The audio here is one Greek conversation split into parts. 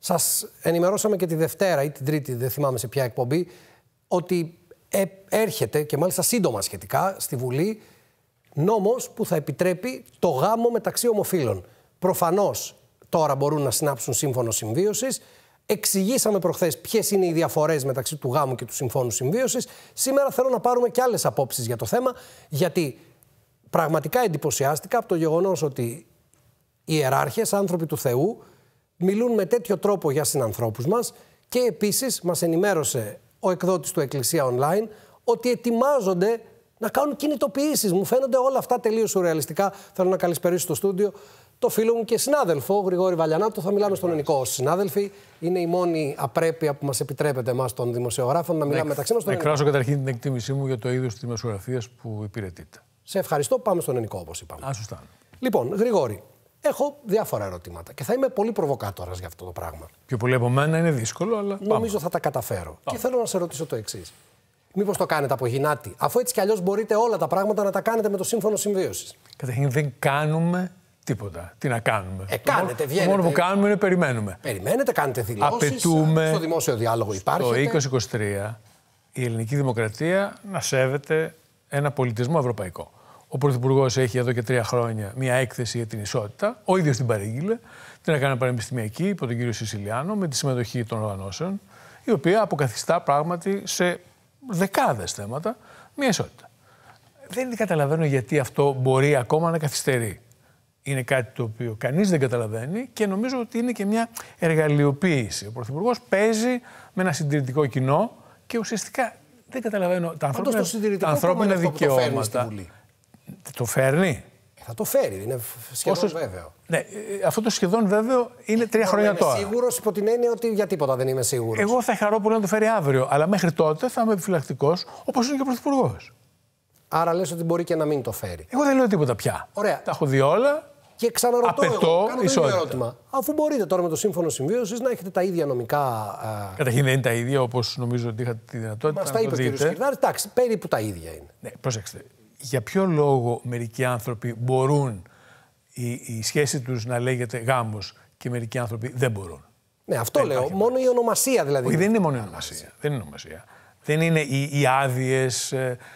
Σας ενημερώσαμε και τη Δευτέρα ή την Τρίτη, δεν θυμάμαι σε ποια εκπομπή, ότι έρχεται, και μάλιστα σύντομα σχετικά, στη Βουλή νόμος που θα επιτρέπει το γάμο μεταξύ ομοφύλων. Προφανώς τώρα μπορούν να συνάψουν σύμφωνο συμβίωσης. Εξηγήσαμε προχθές ποιες είναι οι διαφορές μεταξύ του γάμου και του συμφώνου συμβίωσης. Σήμερα θέλω να πάρουμε και άλλες απόψεις για το θέμα, γιατί πραγματικά εντυπωσιάστηκα από το γεγονός ότι οι ιεράρχες, άνθρωποι του Θεού, μιλούν με τέτοιο τρόπο για συνανθρώπους μας και επίσης μας ενημέρωσε ο εκδότης του Εκκλησία Online ότι ετοιμάζονται να κάνουν κινητοποιήσεις. Μου φαίνονται όλα αυτά τελείως σουρεαλιστικά. Θέλω να καλησπερίσω στο στούντιο το φίλο μου και συνάδελφο, Γρηγόρη Βαλιανάτο. Θα μιλάμε στον ελληνικό ως συνάδελφοι. Είναι η μόνη απρέπεια που μας επιτρέπεται εμάς των δημοσιογράφων να μιλάμε μεταξύ μας. Εκφράζω καταρχήν την εκτίμησή μου για το είδος της δημοσιογραφίας που υπηρετείτε. Σε ευχαριστώ. Πάμε στον ελληνικό, όπως είπαμε. Σωστά. Λοιπόν, Γρηγόρη, έχω διάφορα ερωτήματα και θα είμαι πολύ προβοκάτορας για αυτό το πράγμα. Πιο πολύ από μένα είναι δύσκολο, αλλά. Νομίζω θα τα καταφέρω. Και θέλω να σε ρωτήσω το εξής. Μήπως το κάνετε από γυνάτη, αφού έτσι κι αλλιώς μπορείτε όλα τα πράγματα να τα κάνετε με το σύμφωνο συμβίωσης? Καταρχήν δεν κάνουμε τίποτα. Τι να κάνουμε? Κάνετε, βγαίνετε. Το μόνο που κάνουμε είναι περιμένουμε. Περιμένετε, κάνετε δηλώσεις. Απαιτούμε στο δημόσιο διάλογο υπάρχει. Το 2023 η ελληνική δημοκρατία να σέβεται ένα πολιτισμό ευρωπαϊκό. Ο Πρωθυπουργός έχει εδώ και 3 χρόνια μια έκθεση για την ισότητα. Ο ίδιος την παρήγγειλε. Την έκανε πανεπιστημιακή υπό τον κύριο Σισιλιάνο με τη συμμετοχή των οργανώσεων, η οποία αποκαθιστά πράγματι σε δεκάδες θέματα μια ισότητα. Δεν καταλαβαίνω γιατί αυτό μπορεί ακόμα να καθυστερεί. Είναι κάτι το οποίο κανείς δεν καταλαβαίνει και νομίζω ότι είναι και μια εργαλειοποίηση. Ο Πρωθυπουργός παίζει με ένα συντηρητικό κοινό και ουσιαστικά δεν καταλαβαίνω τα ανθρώπινα δικαιώματα. Το φέρνει. Θα το φέρει, είναι σχεδόν βέβαιο. Ναι, αυτό το σχεδόν βέβαιο είναι 3 χρόνια τώρα. Είμαι σίγουρος υπό την έννοια ότι για τίποτα δεν είμαι σίγουρος. Εγώ θα χαρώ πολύ να το φέρει αύριο, αλλά μέχρι τότε θα είμαι επιφυλακτικός, όπως είναι και ο Πρωθυπουργός. Άρα λες ότι μπορεί και να μην το φέρει. Εγώ δεν λέω τίποτα πια. Ωραία. Τα έχω δει όλα. Και ξαναρωτώ, κάνω το ίδιο ερώτημα. Αφού μπορείτε τώρα με το σύμφωνο συμβίωσης να έχετε τα ίδια νομικά. Καταρχήν δεν είναι τα ίδια, όπως νομίζω ότι είχατε τη δυνατότητα. Μας τα είπε ο κ. Σκυρδάρης. Εντάξει, περίπου τα ίδια είναι. Ναι, προσέξτε. Για ποιο λόγο μερικοί άνθρωποι μπορούν η σχέση τους να λέγεται γάμος και μερικοί άνθρωποι δεν μπορούν? Ναι, αυτό λέω. Μόνο η ονομασία δηλαδή. Όχι, δεν είναι μόνο η ονομασία. Δεν είναι ονομασία. Δεν είναι οι άδειες,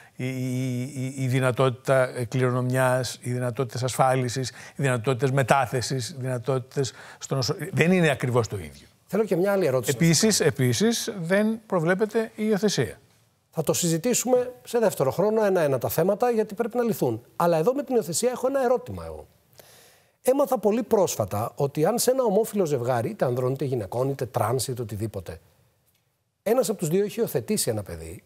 η δυνατότητα κληρονομιάς, οι δυνατότητες ασφάλισης, οι δυνατότητες μετάθεσης, οι δυνατότητες στο νοσοκομείο. Δεν είναι ακριβώς το ίδιο. Θέλω και μια άλλη ερώτηση. Επίσης δεν προβλέπεται η υιοθεσία. Θα το συζητήσουμε σε δεύτερο χρόνο ένα-ένα τα θέματα, γιατί πρέπει να λυθούν. Αλλά εδώ με την υιοθεσία έχω ένα ερώτημα εγώ. Έμαθα πολύ πρόσφατα ότι αν σε ένα ομόφυλο ζευγάρι, είτε ανδρών είτε γυναικών, είτε τρανς είτε οτιδήποτε, ένας από τους δύο έχει υιοθετήσει ένα παιδί,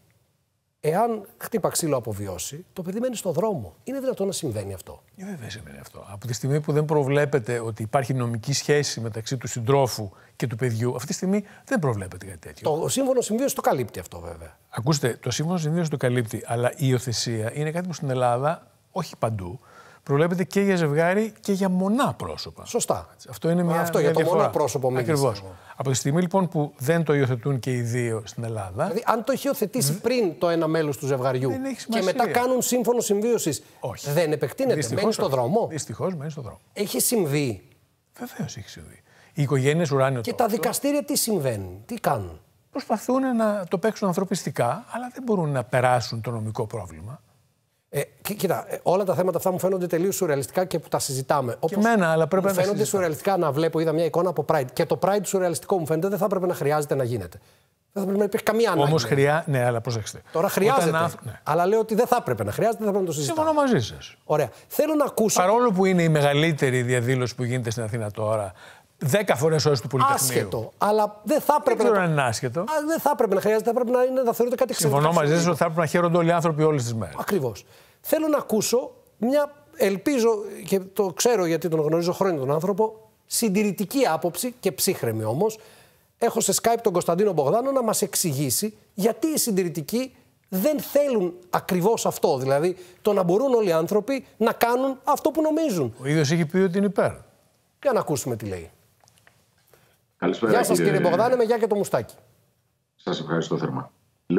εάν χτύπα ξύλο αποβιώσει, το παιδί μένει στο δρόμο. Είναι δυνατόν να συμβαίνει αυτό? Βέβαια συμβαίνει αυτό. Από τη στιγμή που δεν προβλέπεται ότι υπάρχει νομική σχέση μεταξύ του συντρόφου και του παιδιού, αυτή τη στιγμή δεν προβλέπεται κάτι τέτοιο. Το σύμφωνο συμβίωση το καλύπτει αυτό, βέβαια. Ακούστε, το σύμφωνο συμβίωση το καλύπτει, αλλά η υιοθεσία είναι κάτι που στην Ελλάδα, όχι παντού, προβλέπεται και για ζευγάρι και για μονά πρόσωπα. Σωστά. Αυτό είναι μια αυτό για το μονά πρόσωπο μίλησα. Ακριβώς. Από τη στιγμή λοιπόν που δεν το υιοθετούν και οι δύο στην Ελλάδα. Δηλαδή, αν το έχει υιοθετήσει πριν το ένα μέλος του ζευγαριού και μετά κάνουν σύμφωνο συμβίωσης, δεν επεκτείνεται, μένει στο δρόμο. Δυστυχώς μένει στο δρόμο. Έχει συμβεί. Βεβαίως έχει συμβεί. Οι οικογένειες ουράνιο και τα δικαστήρια τι συμβαίνουν, τι κάνουν? Προσπαθούν να το παίξουν ανθρωπιστικά, αλλά δεν μπορούν να περάσουν το νομικό πρόβλημα. Κοίτα, όλα τα θέματα αυτά μου φαίνονται τελείως σουρεαλιστικά και που τα συζητάμε. Και εμένα, αλλά πρέπει να τα φαίνονται σουρεαλιστικά να βλέπω, είδα μια εικόνα από Pride. Και το Pride σουρεαλιστικό μου φαίνεται δεν θα έπρεπε να χρειάζεται να γίνεται. Δεν θα πρέπει να υπήρχε καμία ανάγκη. Όμως ναι, αλλά προσέξτε. Τώρα χρειάζεται. Ναι. Αλλά λέω ότι δεν θα έπρεπε να χρειάζεται, δεν θα πρέπει να το συζητάμε. Συμφωνώ μαζί σας. Ωραία. Θέλω να ακούσω. Παρόλο που είναι η μεγαλύτερη διαδήλωση που γίνεται στην Αθήνα τώρα, 10 φορές ώρες του Πολυτεχνείου. Άσχετο. Αλλά δεν θα έπρεπε. Δεν ξέρω αν είναι άσχετο. Δεν θα έπρεπε να χρειάζεται, θα πρέπει να θεωρείται κάτι εξαιρετικό. Συμφωνώ μαζί σας ότι θα έπρεπε να χαίρονται όλοι οι άνθρωποι όλες τις μέρες. Ακριβώς. Θέλω να ακούσω μια, ελπίζω και το ξέρω γιατί τον γνωρίζω χρόνια τον άνθρωπο, συντηρητική άποψη και ψύχρεμη όμως. Έχω σε Skype τον Κωνσταντίνο Μπογδάνο να μας εξηγήσει γιατί οι συντηρητικοί δεν θέλουν ακριβώς αυτό. Δηλαδή το να μπορούν όλοι οι άνθρωποι να κάνουν αυτό που νομίζουν. Ο ίδιος έχει πει ότι είναι υπέρ. Για να ακούσουμε τι λέει. Καλησπέρα. Γεια σας κύριε Μπογδάνε, με γεια και το μουστάκι. Σας ευχαριστώ θερμά. Λοιπόν,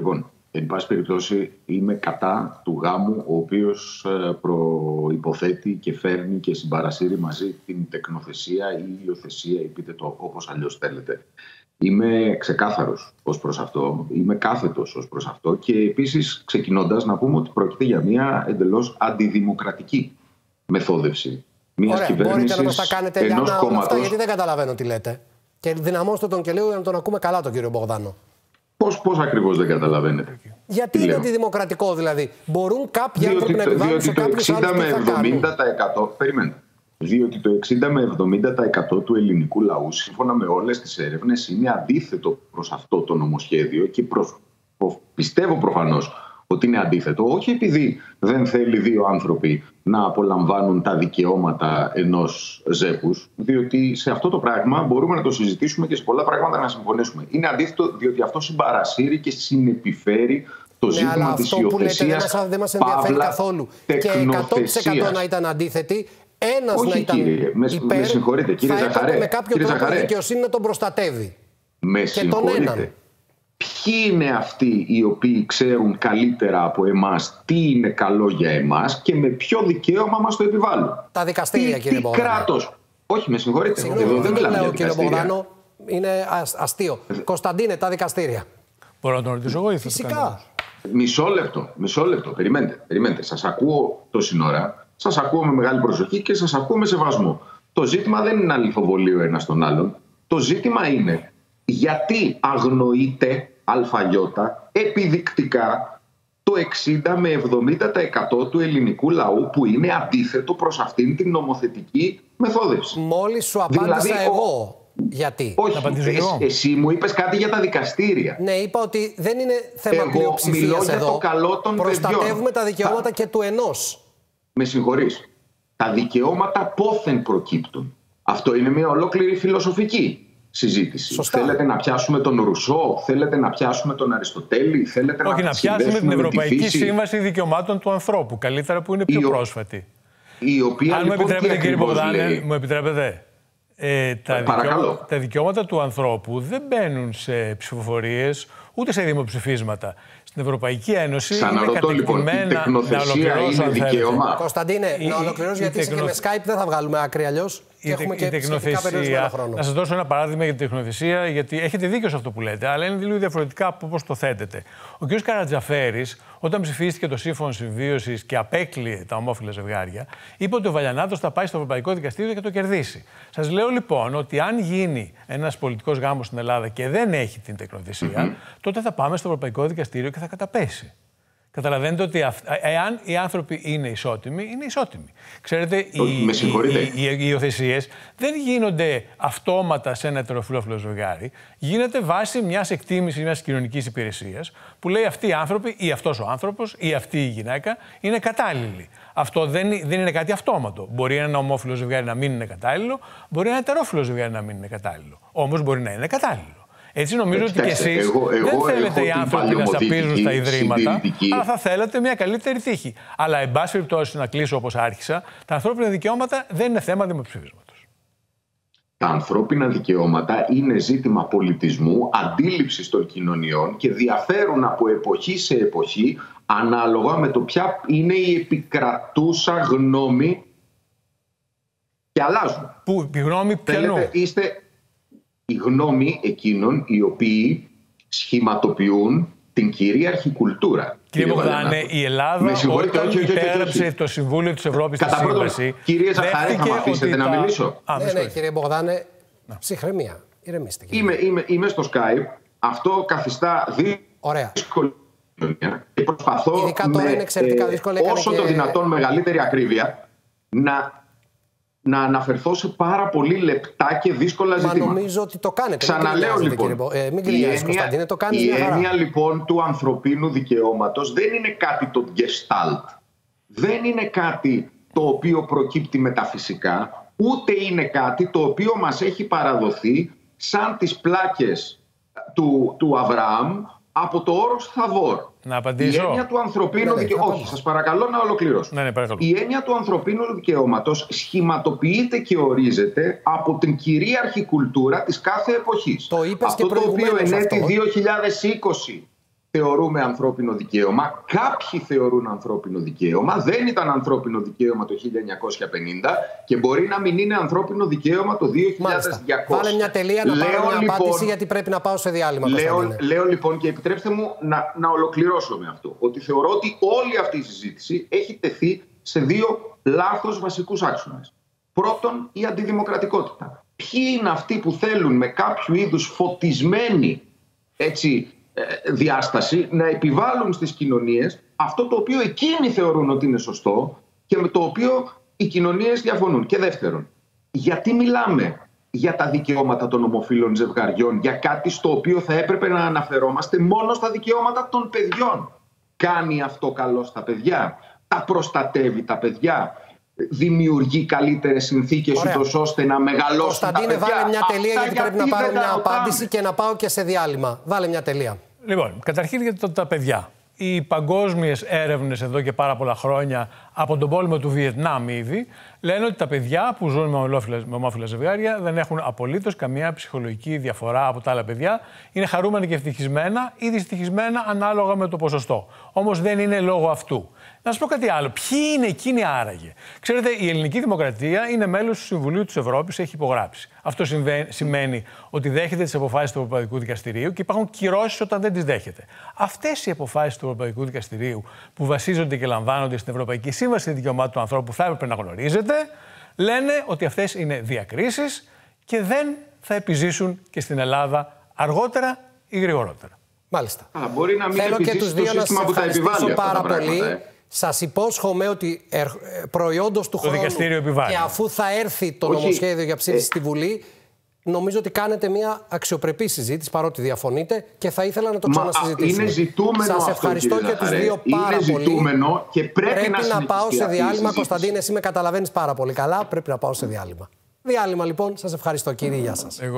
Εν πάση περιπτώσει, είμαι κατά του γάμου, ο οποίος προϋποθέτει και φέρνει και συμπαρασύρει μαζί την τεκνοθεσία ή υιοθεσία, ή πείτε το όπως αλλιώς θέλετε. Είμαι ξεκάθαρος ως προς αυτό, είμαι κάθετος ως προς αυτό και επίσης ξεκινώντας να πούμε ότι πρόκειται για μια εντελώς αντιδημοκρατική μεθόδευση μιας κυβέρνησης, μπορείτε να μας τα κάνετε ενός κόμματος. Αυτά, γιατί δεν καταλαβαίνω τι λέτε. Και δυναμώστε τον και λίγο για να τον ακούμε καλά τον κύριο Μπογδάνο. Πώς ακριβώς δεν καταλαβαίνετε? Γιατί είναι αντιδημοκρατικό δηλαδή? Μπορούν κάποιοι άνθρωποι να επιβάλλουν σε κάποιους άλλους τι θα κάνουν? Περιμένετε. Διότι το 60 με 70% του ελληνικού λαού, σύμφωνα με όλες τις έρευνες, είναι αντίθετο προς αυτό το νομοσχέδιο και πιστεύω προφανώς ότι είναι αντίθετο, όχι επειδή δεν θέλει δύο άνθρωποι να απολαμβάνουν τα δικαιώματα ενός ζεύγους, διότι σε αυτό το πράγμα μπορούμε να το συζητήσουμε και σε πολλά πράγματα να συμφωνήσουμε. Είναι αντίθετο διότι αυτό συμπαρασύρει και συνεπιφέρει το ζήτημα της υιοθεσίας, δεν μας ενδιαφέρει καθόλου. Και 100% να ήταν αντίθετοι, ένας να ήταν υπέρ, με συγχωρείτε, κύριε Ζαχαρέ, με κάποιο τρόπο η δικαιοσύνη να τον προστατεύει. Με συγχωρείτε. Ποιοι είναι αυτοί οι οποίοι ξέρουν καλύτερα από εμάς τι είναι καλό για εμάς και με ποιο δικαίωμα μας το επιβάλλουν? Τα δικαστήρια, κύριε Μπογδάνο. Κράτος. Όχι, με συγχωρείτε. Δεν το λέω, κύριε Μπογδάνο. Είναι αστείο. Κωνσταντίνε, τα δικαστήρια. Μπορώ να τον ρωτήσω εγώ ή θα φυσικά. το κάνω? Μισό λεπτό. Περιμένετε. Σας ακούω τόση ώρα. Σας ακούω με μεγάλη προσοχή και σας ακούω με σεβασμό. Το ζήτημα δεν είναι να λιθοβολεί ο ένας τον άλλον. Το ζήτημα είναι γιατί αγνοείται αλφαγιώτα επιδεικτικά το 60 με 70% του ελληνικού λαού που είναι αντίθετο προς αυτήν την νομοθετική μεθόδευση. Μόλις σου απάντησα δηλαδή, εγώ. Γιατί? Όχι, εσύ μου είπες κάτι για τα δικαστήρια. Ναι, είπα ότι δεν είναι θέμα πλειοψηφίας εδώ. Το καλό των προστατεύουμε παιδιών. Τα δικαιώματα και του ενός. Με συγχωρείς. Τα δικαιώματα πόθεν προκύπτουν. Αυτό είναι μια ολόκληρη φιλοσοφική συζήτηση. Σωστά. Θέλετε να πιάσουμε τον Ρουσό, θέλετε να πιάσουμε τον Αριστοτέλη, θέλετε όχι, να πιάσουμε την Ευρωπαϊκή Σύμβαση Δικαιωμάτων του Ανθρώπου, καλύτερα, που είναι πιο πρόσφατη. Η οποία, αν λοιπόν, μου επιτρέπετε, κύριε Μπογδάνε, μου επιτρέπετε. Τα δικαιώματα του ανθρώπου δεν μπαίνουν σε ψηφοφορίες ούτε σε δημοψηφίσματα. Στην Ευρωπαϊκή Ένωση είναι κατεκτημένα να ολοκληρώσω, αν θέλετε. Κωνσταντίνε, να ολοκληρώσω, γιατί και με Skype δεν θα βγάλουμε άκρη αλλιώς. Έχουμε και σχετικά περιορισμένο χρόνο. Να σας δώσω ένα παράδειγμα για την τεχνοθεσία, γιατί έχετε δίκιο σε αυτό που λέτε, αλλά είναι λίγο διαφορετικά από πώς το θέτετε. Ο κ. Καρατζαφέρης, όταν ψηφίστηκε το Σύμφωνο Συμβίωσης και απέκλειε τα ομόφυλα ζευγάρια, είπε ότι ο Βαλιανάτος θα πάει στο Ευρωπαϊκό Δικαστήριο και το κερδίσει. Σας λέω λοιπόν ότι αν γίνει ένας πολιτικός γάμος στην Ελλάδα και δεν έχει την τεχνοθεσία, τότε θα πάμε στο Ευρωπαϊκό Δικαστήριο και θα καταπέσει. Καταλαβαίνετε ότι εάν οι άνθρωποι είναι ισότιμοι, είναι ισότιμοι. Ξέρετε, οι υιοθεσίες δεν γίνονται αυτόματα σε ένα ετεροφιλόφιλο ζευγάρι. Γίνεται βάσει μιας εκτίμησης μιας κοινωνικής υπηρεσίας που λέει αυτοί οι άνθρωποι ή αυτός ο άνθρωπος ή αυτή η γυναίκα είναι κατάλληλοι. Αυτό δεν είναι κάτι αυτόματο. Μπορεί ένα ομόφυλο ζευγάρι να μην είναι κατάλληλο, μπορεί ένα ετερόφιλο ζευγάρι να μην είναι κατάλληλο. Όμως μπορεί να είναι κατάλληλο. Έτσι νομίζω ότι και εσείς δεν θέλετε οι άνθρωποι να σαπίζουν στα ιδρύματα, αλλά θα θέλετε μια καλύτερη τύχη. Αλλά, εν πάση περιπτώσει, να κλείσω όπως άρχισα, τα ανθρώπινα δικαιώματα δεν είναι θέμα δημοψηφίσματος. Τα ανθρώπινα δικαιώματα είναι ζήτημα πολιτισμού, αντίληψης των κοινωνιών και διαφέρουν από εποχή σε εποχή ανάλογα με το ποια είναι η επικρατούσα γνώμη και αλλάζουν. Η γνώμη ποιανού? Η γνώμη εκείνων οι οποίοι σχηματοποιούν την κυρίαρχη κουλτούρα. Κύριε Μπογδάνε, η Ελλάδα όταν υπέγραψε το Συμβούλιο της Ευρώπης τη Σύμβαση... Κύριε Ζαχαρέ, θα με αφήσετε να μιλήσω? Ναι, κύριε Μπογδάνε, ψυχραιμία. Ηρεμήστε. Είμαι στο Skype. Αυτό καθιστά δύσκολη και προσπαθώ όσο το δυνατόν μεγαλύτερη ακρίβεια να αναφερθώ σε πάρα πολύ λεπτά και δύσκολα ζητήματα. Μα νομίζω ότι το κάνετε. Ξαναλέω λοιπόν, μην κρινιάζεις, Κωνσταντίνε, το κάνεις μια χαρά. Η έννοια λοιπόν του ανθρωπίνου δικαιώματος δεν είναι κάτι το gestalt. Δεν είναι κάτι το οποίο προκύπτει μεταφυσικά, ούτε είναι κάτι το οποίο μας έχει παραδοθεί σαν τις πλάκες του Αβραάμ από το όρος Θαβόρ. Να απαντήσω. Η έννοια του ανθρωπίνου δικαιώματος. Όχι, σας παρακαλώ να ολοκληρώσω. Η έννοια του ανθρωπίνου δικαιώματος σχηματοποιείται και ορίζεται από την κυρίαρχη κουλτούρα της κάθε εποχής. Το είπες αυτό και το οποίο ενέτη αυτό. 2020 θεωρούμε ανθρώπινο δικαίωμα. Κάποιοι θεωρούν ανθρώπινο δικαίωμα. Δεν ήταν ανθρώπινο δικαίωμα το 1950 και μπορεί να μην είναι ανθρώπινο δικαίωμα το 2200. Βάλε μια τελεία να πάρω μια απάντηση, γιατί πρέπει να πάω σε διάλειμμα. Λέω λοιπόν, και επιτρέψτε μου να ολοκληρώσω με αυτό, ότι θεωρώ ότι όλη αυτή η συζήτηση έχει τεθεί σε δύο λάθος βασικούς άξονες. Πρώτον, η αντιδημοκρατικότητα. Ποιοι είναι αυτοί που θέλουν με κάποιο είδους φωτισμένη διάσταση να επιβάλλουν στις κοινωνίες αυτό το οποίο εκείνοι θεωρούν ότι είναι σωστό και με το οποίο οι κοινωνίες διαφωνούν. Και δεύτερον, γιατί μιλάμε για τα δικαιώματα των ομοφύλων ζευγαριών, για κάτι στο οποίο θα έπρεπε να αναφερόμαστε μόνο στα δικαιώματα των παιδιών? Κάνει αυτό καλό στα παιδιά? Τα προστατεύει τα παιδιά? Δημιουργεί καλύτερες συνθήκες ούτως ώστε να μεγαλώσουν τα παιδιά? Βάλε μια τελεία, γιατί πρέπει να πάρω μια απάντηση και να πάω και σε διάλειμμα. Βάλε μια τελεία. Λοιπόν, καταρχήν για τα παιδιά. Οι παγκόσμιες έρευνες εδώ και πάρα πολλά χρόνια, από τον πόλεμο του Βιετνάμ ήδη, λένε ότι τα παιδιά που ζουν με ομόφυλα ζευγάρια δεν έχουν απολύτως καμία ψυχολογική διαφορά από τα άλλα παιδιά. Είναι χαρούμενα και ευτυχισμένα ή δυστυχισμένα ανάλογα με το ποσοστό. Όμως δεν είναι λόγω αυτού. Να σας πω κάτι άλλο. Ποιοι είναι εκείνοι άραγε? Ξέρετε, η ελληνική δημοκρατία είναι μέλος του Συμβουλίου της Ευρώπης, έχει υπογράψει. Αυτό σημαίνει ότι δέχεται τις αποφάσεις του Ευρωπαϊκού Δικαστηρίου και υπάρχουν κυρώσεις όταν δεν τις δέχεται. Αυτές οι αποφάσεις του Ευρωπαϊκού Δικαστηρίου, που βασίζονται και λαμβάνονται στην Ευρωπαϊκή Σύμβαση Δικαιωμάτων του Ανθρώπου, που θα έπρεπε να γνωρίζετε, λένε ότι αυτές είναι διακρίσεις και δεν θα επιζήσουν και στην Ελλάδα αργότερα ή γρηγορότερα. Μάλιστα. Μπορεί να μην επιζήσει το σύστημα που τα επιβάλλει πάρα πολύ. Σας υπόσχομαι ότι προϊόντος του χρόνου και αφού θα έρθει το νομοσχέδιο για ψήφιση στη Βουλή, νομίζω ότι κάνετε μια αξιοπρεπή συζήτηση, παρότι διαφωνείτε, και θα ήθελα να το ξανασυζητήσουμε. Είναι ζητούμενο. Σας ευχαριστώ και τους δύο πάρα πολύ. Και πρέπει να πάω σε διάλειμμα. Κωνσταντίνε, εσύ με καταλαβαίνεις πάρα πολύ καλά. Πρέπει να πάω σε διάλειμμα. Διάλειμμα λοιπόν. Σας ευχαριστώ, κύριε. Γεια σας.